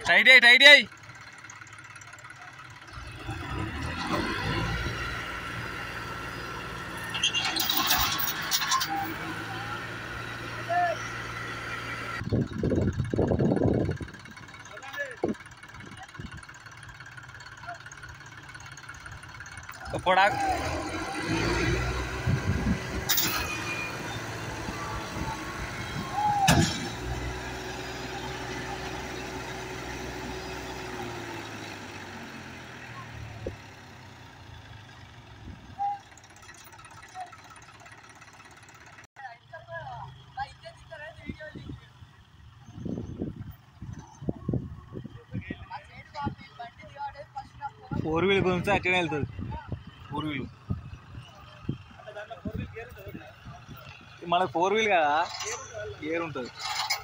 tight అయ్యి tight అయ్యి పొడా 4 wheel గురించి అట్లనే వెళ్తుంది 4 వీల్ మనకు 4 వీల్ కదా గేర్ ఉంటుంది